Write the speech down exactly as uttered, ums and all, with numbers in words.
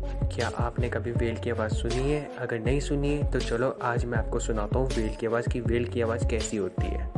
क्या आपने कभी व्हेल की आवाज़ सुनी है? अगर नहीं सुनी है तो चलो आज मैं आपको सुनाता हूँ व्हेल की आवाज़ की व्हेल की आवाज़ कैसी होती है।